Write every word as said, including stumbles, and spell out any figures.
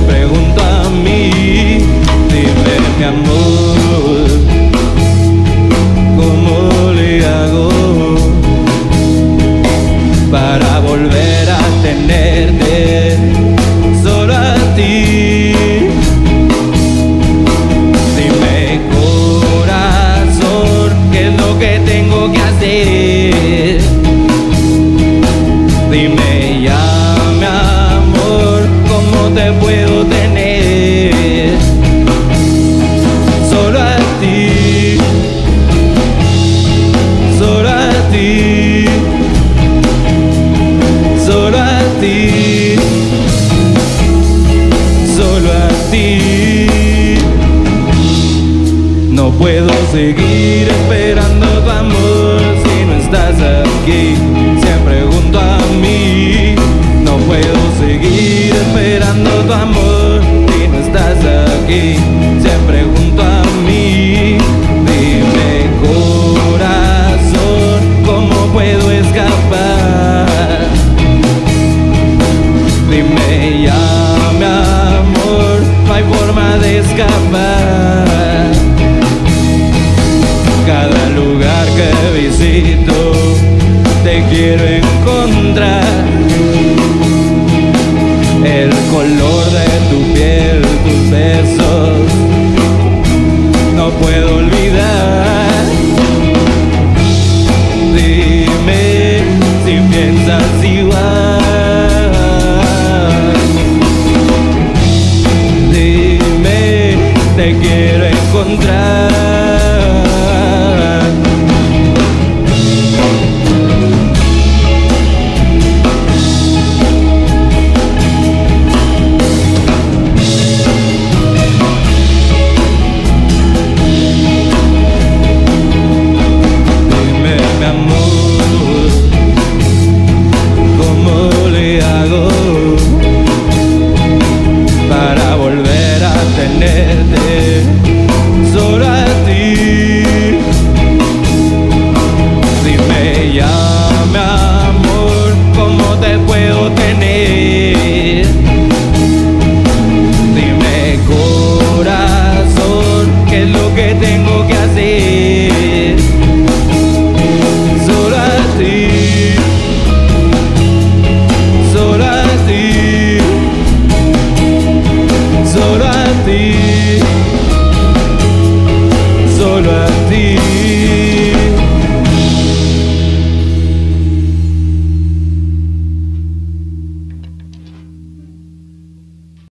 siempre junto a mí. Dime, mi amor, ¿cómo le hago para volver a tenerte solo a ti? Dime, corazón, ¿qué es lo que tengo que hacer? Dime ya, mi amor, ¿cómo te puedo tener solo a ti? Solo a ti, solo a ti, solo a ti. No puedo seguir esperando tu amor si no estás aquí, siempre junto a mí. No puedo seguir esperando tu amor si no estás aquí, siempre junto a mí. Dime, corazón, ¿cómo puedo escapar? Dime ya, mi amor, no hay forma de escapar. Cada lugar que visito te quiero encontrar. El color de tu piel, tus besos, no puedo olvidar. Dime si piensas igual. Dime, te quiero encontrar. Solo a ti. Dime ya, mi amor, ¿cómo te puedo tener? Dime, corazón, ¿qué es lo que tengo que hacer? Solo a ti, solo a ti, solo a ti.